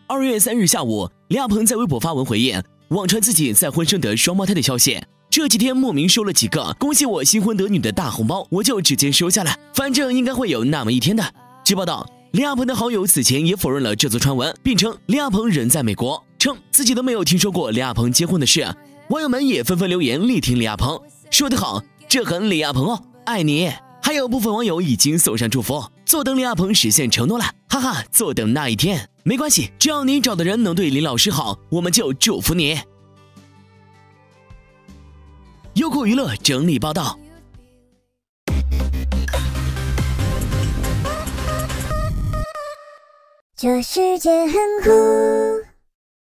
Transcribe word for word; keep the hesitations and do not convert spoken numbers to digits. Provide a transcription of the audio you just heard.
二月三日下午，李亚鹏在微博发文回应网传自己再婚生得双胞胎的消息。这几天莫名收了几个恭喜我新婚得女的大红包，我就直接收下了，反正应该会有那么一天的。据报道，李亚鹏的好友此前也否认了这则传闻，并称李亚鹏人在美国，称自己都没有听说过李亚鹏结婚的事。网友们也纷纷留言力挺李亚鹏，说得好，这很李亚鹏哦，爱你。还有部分网友已经送上祝福，坐等李亚鹏实现承诺了，哈哈，坐等那一天。没关系，只要你找的人能对李老师好，我们就祝福你。优酷娱乐整理报道。 这世界很酷。